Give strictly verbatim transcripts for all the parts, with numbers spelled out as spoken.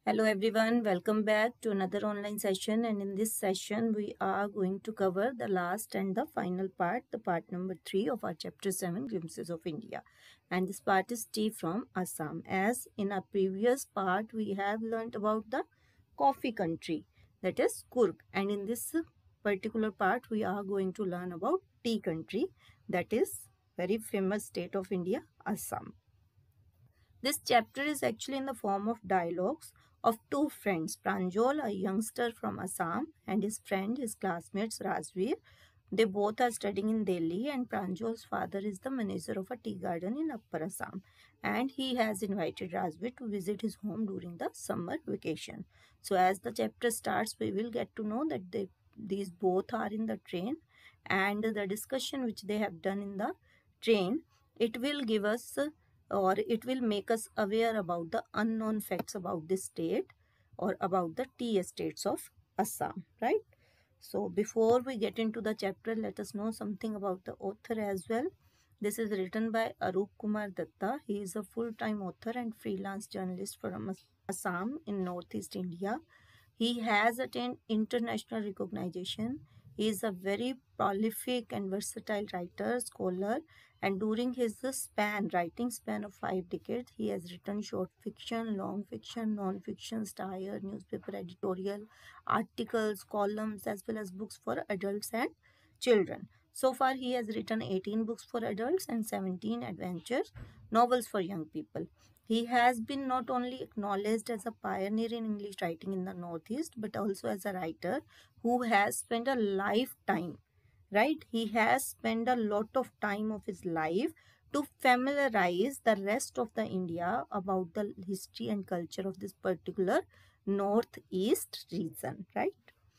Hello everyone, welcome back to another online session, and in this session we are going to cover the last and the final part, the part number three of our chapter seven, Glimpses of India. And this part is tea from Assam. As in our previous part we have learnt about the coffee country, that is Kurg, and in this particular part we are going to learn about tea country, that is very famous state of India, Assam. This chapter is actually in the form of dialogues of two friends, Pranjol, a youngster from Assam, and his friend, his classmates Razveer. They both are studying in Delhi, and Pranjol's father is the manager of a tea garden in Upper Assam, and he has invited Razveer to visit his home during the summer vacation. So as the chapter starts, we will get to know that they, these both are in the train, and the discussion which they have done in the train, it will give us or it will make us aware about the unknown facts about this state or about the tea estates of Assam, right? So before we get into the chapter, let us know something about the author as well. This is written by Arup Kumar Datta. He is a full-time author and freelance journalist from Assam in Northeast India. He has attained international recognition. He is a very prolific and versatile writer, scholar, and during his span, writing span of five decades, he has written short fiction, long fiction, non-fiction, style, newspaper editorial, articles, columns, as well as books for adults and children. So far, he has written eighteen books for adults and seventeen adventure novels for young people. He has been not only acknowledged as a pioneer in English writing in the Northeast, but also as a writer who has spent a lifetime, right? He has spent a lot of time of his life to familiarize the rest of the India about the history and culture of this particular Northeast region, right?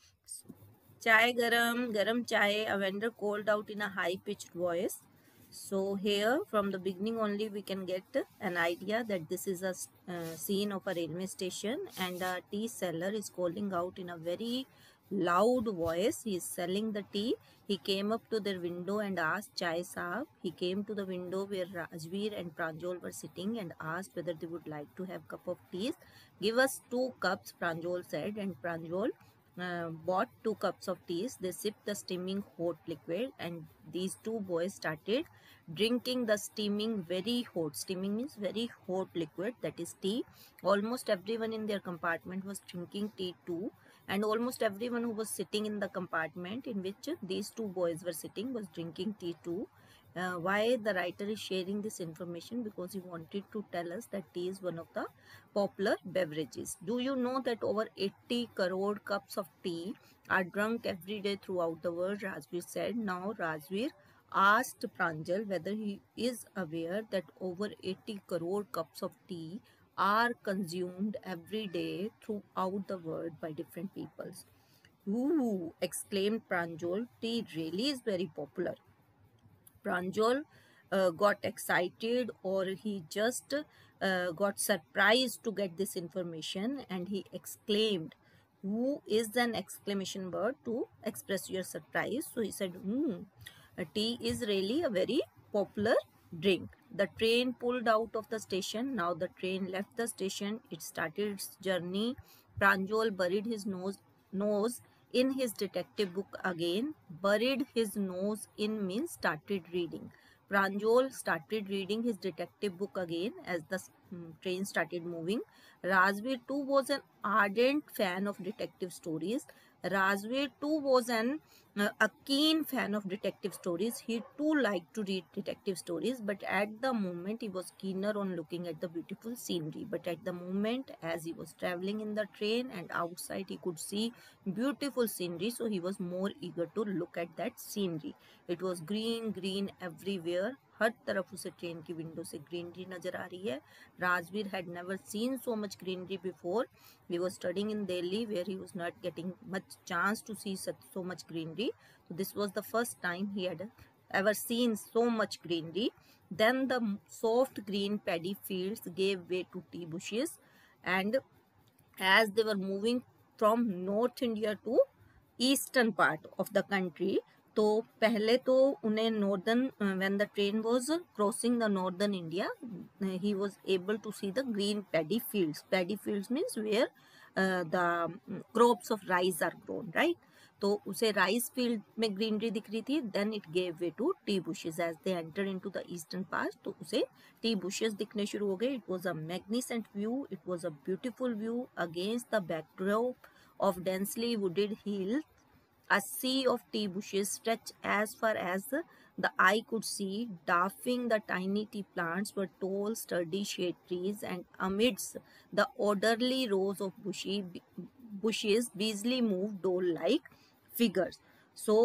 Chai garam, garam chai, a vendor called out in a high-pitched voice. So here, from the beginning only, we can get an idea that this is a uh, scene of a railway station, and a tea seller is calling out in a very loud voice. He is selling the tea. He came up to their window and asked Chai Saab. He came to the window where Razveer and Pranjol were sitting and asked whether they would like to have cup of tea. Give us two cups, Pranjol said, and Pranjol uh, bought two cups of tea. They sipped the steaming hot liquid, and these two boys started drinking the steaming very hot. Steaming means very hot liquid, that is tea. Almost everyone in their compartment was drinking tea too, and almost everyone who was sitting in the compartment in which these two boys were sitting was drinking tea too. Uh, why the writer is sharing this information? Because he wanted to tell us that tea is one of the popular beverages. Do you know that over eighty crore cups of tea are drunk every day throughout the world? Razveer said. Now Razveer asked Pranjal whether he is aware that over eighty crore cups of tea are consumed every day throughout the world by different peoples. Ooh, exclaimed Pranjal, tea really is very popular. Pranjal uh, got excited, or he just uh, got surprised to get this information, and he exclaimed. Who is an exclamation word to express your surprise? So he said, hmm, tea is really a very popular drink. The train pulled out of the station. Now the train left the station. It started its journey. Pranjal buried his nose, nose in his detective book again. Buried his nose in means started reading. Pranjal started reading his detective book again as the um, train started moving. Razveer too was an ardent fan of detective stories. Razveer too was an uh, a keen fan of detective stories. He too liked to read detective stories, but at the moment he was keener on looking at the beautiful scenery. But at the moment, as he was traveling in the train and outside he could see beautiful scenery, so he was more eager to look at that scenery. It was green green everywhere. हर तरफ उसे train की window से greenery नजर आ रही है. Razveer had never seen so much greenery before. He was studying in Delhi, where he was not getting much chance to see such so much greenery. So this was the first time he had ever seen so much greenery. Then the soft green paddy fields gave way to tea bushes, and as they were moving from North India to eastern part of the country, तो पहले तो उन्हें northern when the train was crossing the northern India he was able to see the green paddy fields. Paddy fields means where the crops of rice are grown, right. तो उसे rice field में greenery दिख रही थी. Then it gave way to tea bushes as they enter into the eastern part. तो उसे tea bushes दिखने शुरू हो गए. It was a magnificent view. It was a beautiful view against the backdrop of densely wooded hills. A sea of tea bushes stretched as far as the eye could see. Dwarfing the tiny tea plants were tall, sturdy shade trees, and amidst the orderly rows of bushy bushes, busily moved doll-like figures. So,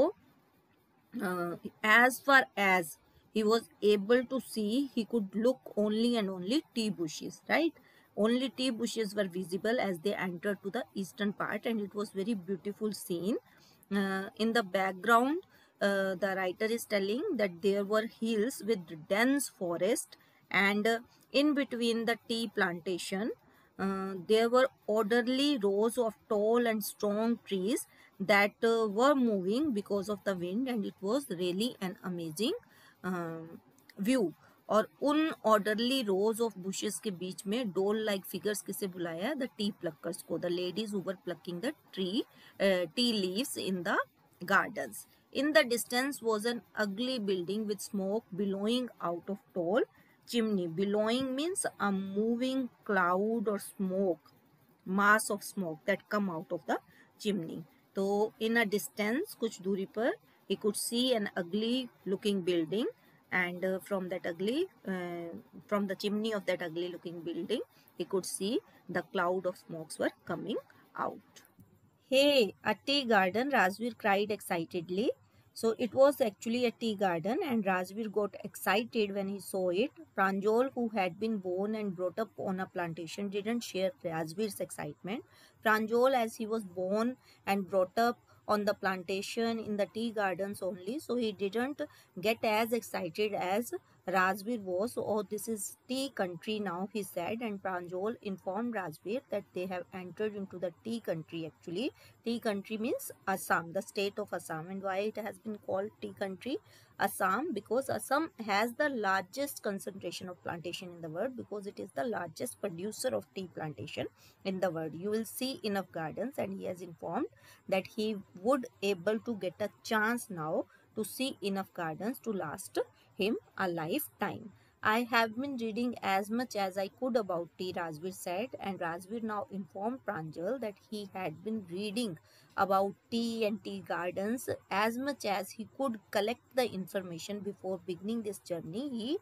uh, as far as he was able to see, he could look only and only tea bushes, right? Only tea bushes were visible as they entered to the eastern part, and it was very beautiful scene. Uh, in the background, uh, the writer is telling that there were hills with dense forest, and uh, in between the tea plantation, uh, there were orderly rows of tall and strong trees that uh, were moving because of the wind, and it was really an amazing uh, view. और उन orderly rose of bushes के बीच में डोल like figures किसे बुलाया? The tea pluckers को, the ladies who were plucking the tree tea leaves in the gardens. In the distance was an ugly building with smoke billowing out of tall chimney. Billowing means a moving cloud or smoke, mass of smoke that come out of the chimney. तो in a distance, कुछ दूरी पर, he could see an ugly looking building, and uh, from that ugly, uh, from the chimney of that ugly looking building, he could see the cloud of smokes were coming out. Hey, a tea garden, Rajveer cried excitedly. So it was actually a tea garden, and Rajveer got excited when he saw it. Pranjal, who had been born and brought up on a plantation, didn't share Rajveer's excitement. Pranjal, as he was born and brought up on the plantation in the tea gardens only, so he didn't get as excited as Rajveer was. Oh, this is tea country now, he said, and Pranjal informed Rajveer that they have entered into the tea country. Actually, tea country means Assam, the state of Assam. And why it has been called tea country? Assam, because Assam has the largest concentration of plantation in the world, because it is the largest producer of tea plantation in the world. You will see enough gardens, and he has informed that he would able to get a chance now to see enough gardens to last him a lifetime. I have been reading as much as I could about tea, Rajveer said, and Rajveer now informed Pranjal that he had been reading about tea and tea gardens as much as he could collect the information before beginning this journey. He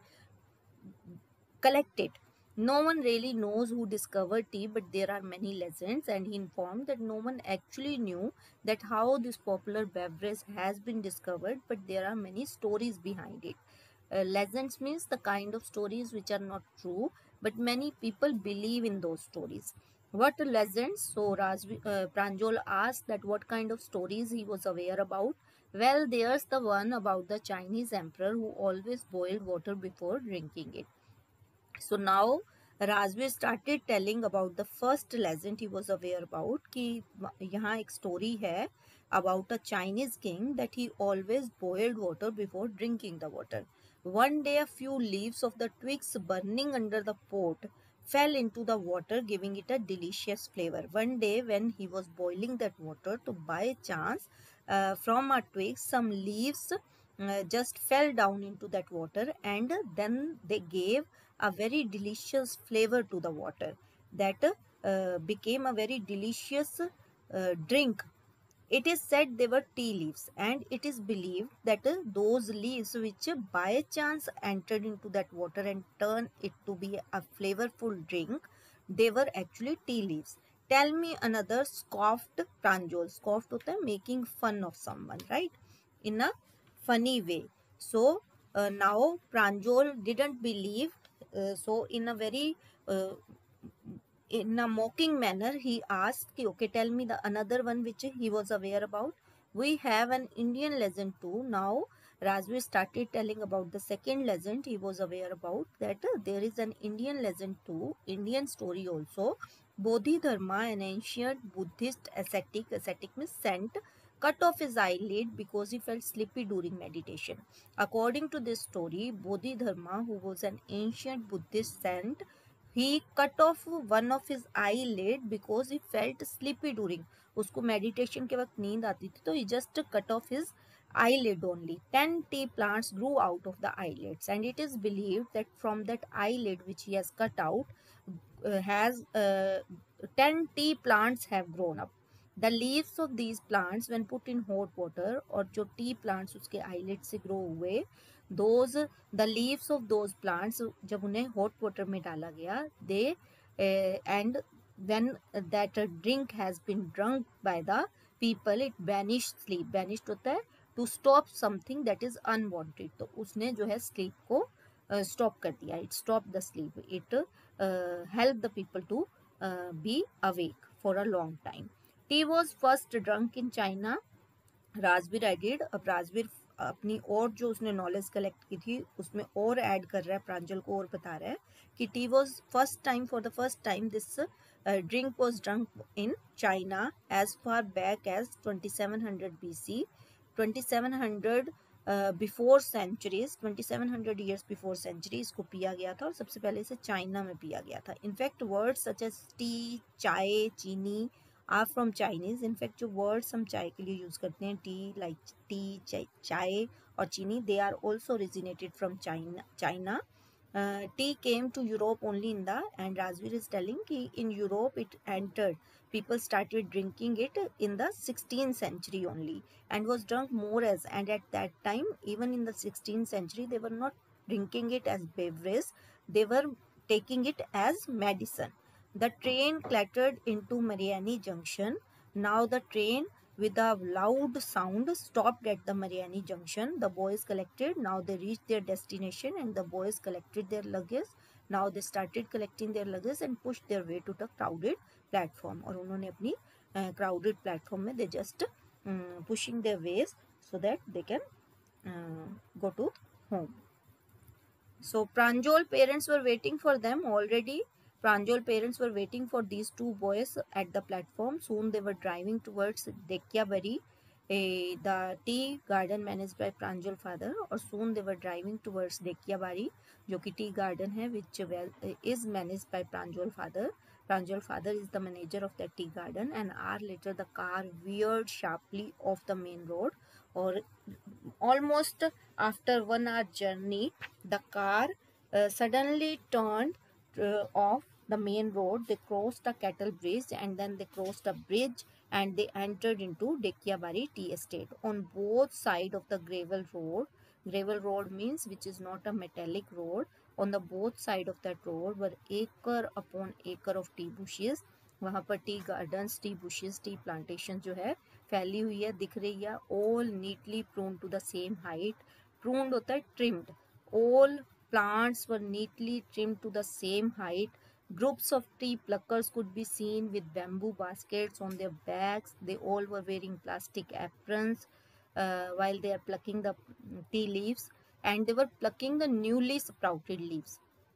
collected. No one really knows who discovered tea, but there are many legends, and he informed that no one actually knew that how this popular beverage has been discovered, but there are many stories behind it. Uh, legends means the kind of stories which are not true, but many people believe in those stories. What legends? So Rajvi, uh, Pranjal asked that what kind of stories he was aware about. Well, there's the one about the Chinese emperor who always boiled water before drinking it. So now Rajveer started telling about the first legend he was aware about. कि यहाँ एक story है about a Chinese king that he always boiled water before drinking the water. One day a few leaves of the twigs burning under the pot fell into the water, giving it a delicious flavor. One day when he was boiling that water, to by chance uh, from a twig some leaves uh, just fell down into that water, and then they gave a very delicious flavor to the water that uh, became a very delicious uh, drink. It is said they were tea leaves, and it is believed that uh, those leaves which uh, by chance entered into that water and turned it to be a flavorful drink, they were actually tea leaves. Tell me another, scoffed Pranjal. Scoffed hota hai making fun of someone, right? In a funny way. So uh, now Pranjal didn't believe. Uh, so in a very uh, in a mocking manner, he asked, okay, tell me the another one which he was aware about. We have an Indian legend too. Now Rajveer started telling about the second legend he was aware about, that uh, there is an Indian legend too, Indian story also. Bodhidharma, an ancient Buddhist ascetic, ascetic means saint, cut off his eyelid because he felt sleepy during meditation. According to this story, Bodhidharma, who was an ancient Buddhist saint, he cut off one of his eyelid because he felt sleepy during. उसको meditation के वक्त नींद आती थी, तो he just cut off his eyelid only. Ten tea plants grew out of the eyelids, and it is believed that from that eyelid which he has cut out, uh, has uh, ten tea plants have grown up. The leaves of these plants when put in hot water, और जो tea plants उसके eyelid से grow हुए, those the leaves of those plants जब उन्हें hot water में डाला गया, they uh, and when that drink has been drunk by the people, it banished sleep. banished होता है to stop something that is unwanted. तो उसने जो है sleep को uh, stop कर दिया. It stopped the sleep. It uh, helped the people to uh, be awake for a long time. Tea was first drunk in China. Rajveer added. अब राजवीर अपनी और जो उसने नॉलेज कलेक्ट की थी उसमें और ऐड कर रहा है, प्रांजल को और बता रहा है कि tea was first time for the first time this drink was drunk in China as far back as twenty seven hundred B C. Twenty seven hundred before centuries, twenty seven hundred years before century इसको पिया गया था और सबसे पहले इसे China में पिया गया था. In fact words such as tea, chai, chini are from Chinese. In fact जो वर्ड्स हम चाय के लिए यूज करते हैं, टी, लाइक टी, चाय और chini, they are also originated from China. China tea came to Europe only in the, and Rajveer is telling कि in Europe it entered, people started drinking it in the sixteenth century only and was drunk more as, and at that time even in the sixteenth century they were not drinking it as beverage, they were taking it as medicine. The train clattered into Mariani Junction. Now the train with a loud sound stopped at the Mariani Junction. The boys collected. Now they reached their destination and the boys collected their luggage. Now they started collecting their luggage and pushed their way to the crowded platform. और उन्होंने अपनी uh, crowded platform में they just um, pushing their ways so that they can uh, go to home. So Pranjal parents were waiting for them already. Pranjal parents were waiting for these two boys at the platform. Soon they were driving towards Dekyabari, a, the tea garden managed by Pranjal father. Or soon they were driving towards Dekyabari, जो कि tea garden है, which well, is managed by Pranjal father. Pranjal father is the manager of that tea garden. An hour later, the car veered sharply off the main road. Or almost after one hour journey, the car uh, suddenly turned uh, off the main road. They crossed the cattle bridge and then they crossed a bridge and they entered into Dekyabari tea estate. On both sides of the gravel road, gravel road means which is not a metallic road, on the both side of that road were acre upon acre of tea bushes. वहाँ पर tea gardens, tea bushes, tea plantation जो है फैली हुई है, दिख रही है. All neatly pruned to the same height. Pruned होता है trimmed. All plants were neatly trimmed to the same height. Groups of tea pluckers could be seen with bamboo baskets on their backs. They all were wearing plastic aprons uh, while they are plucking the tea leaves, and they were plucking the newly sprouted leaves.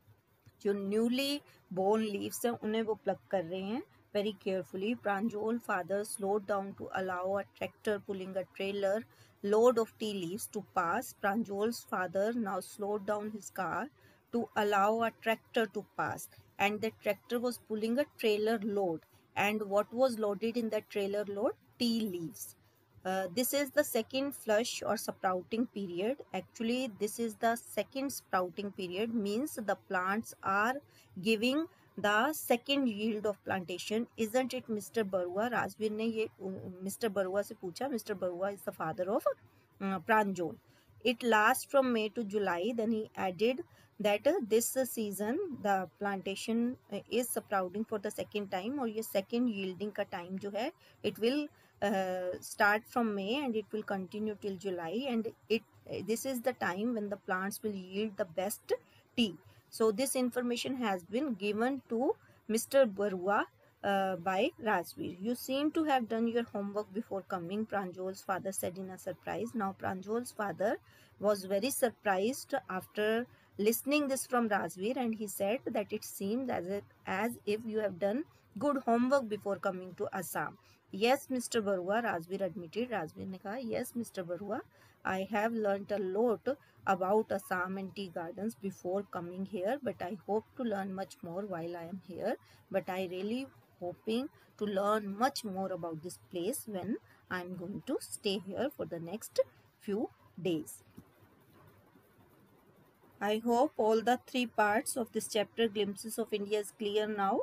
जो newly born leaves हैं उन्हें वो pluck कर रहे हैं very carefully. Pranjal father slowed down to allow a tractor pulling a trailer load of tea leaves to pass. Pranjal's father now slowed down his car to allow a tractor to pass, and the tractor was pulling a trailer load. And what was loaded in that trailer load? Tea leaves. Uh, this is the second flush or sprouting period. Actually, this is the second sprouting period, means the plants are giving the second yield of plantation. Isn't it, Mister Barua? Rajveer ने ये Mister Barua से पूछा. Mister Barua is the father of uh, Pranjal. It lasts from May to July. Then he added that uh, this uh, season the plantation uh, is sprouting for the second time, और ये second yielding का time जो है it will uh, start from May and it will continue till July, and it uh, this is the time when the plants will yield the best tea. So this information has been given to Mister Barua uh, by Rajveer. You seem to have done your homework before coming, Pranjal's father said in a surprise. Now Pranjal's father was very surprised after listening this from Rajveer, and he said that it seemed as if, as if you have done good homework before coming to Assam. Yes, Mister Barua, Rajveer admitted. Rajveer ne kaha, yes, Mister Barua, I have learnt a lot about Assam and tea gardens before coming here, but I hope to learn much more while I am here. But I really hoping to learn much more about this place when I am going to stay here for the next few days. I hope all the three parts of this chapter, Glimpses of India, is clear now.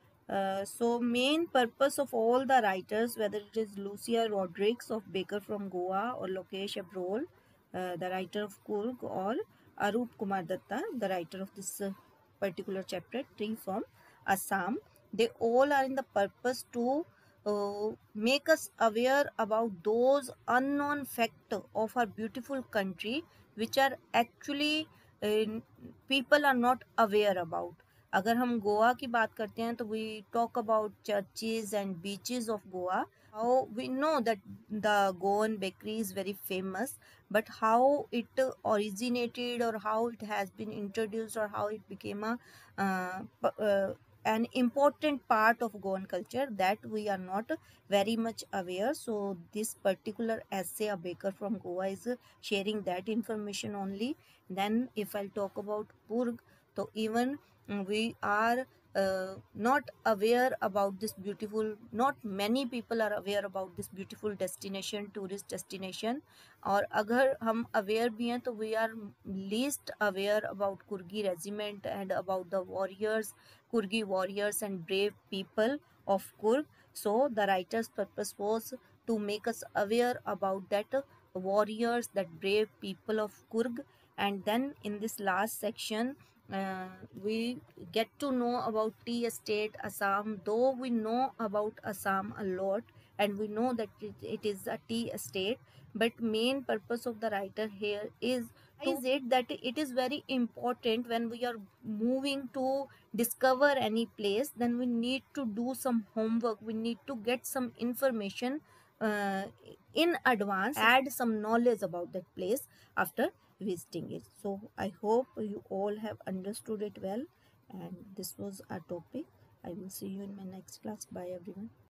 Uh, so main purpose of all the writers, whether it is Lucia Rodriguez of Baker from Goa or Lokesh Abrol, uh, the writer of Kurg, or Arup Kumar Datta, the writer of this uh, particular chapter, Tree from Assam, they all are in the purpose to uh, make us aware about those unknown facts of our beautiful country which are actually uh, people are not aware about. अगर हम गोवा की बात करते हैं तो we talk about churches and beaches of Goa. How we know that the Goan bakery is very famous, but how it originated or how it has been introduced or how it became a uh, uh, an important part of Goan culture, that we are not very much aware. So this particular essay, A Baker from Goa, is sharing that information only. Then if I'll talk about Purg, so even mm, we are uh, not aware about this beautiful, not many people are aware about this beautiful destination, tourist destination. और अगर हम aware भी हैं तो we are least aware about Kurgi regiment and about the warriors, Kurgi warriors and brave people of Kurg. So the writer's purpose was to make us aware about that warriors, that brave people of Kurg. And then in this last section, uh, we get to know about tea estate Assam. Though we know about Assam a lot and we know that it, it is a tea estate, but main purpose of the writer here is is it that it is very important when we are moving to discover any place, then we need to do some homework, we need to get some information uh, in advance, add some knowledge about that place after visiting it. So I hope you all have understood it well, and this was our topic. I will see you in my next class. Bye everyone.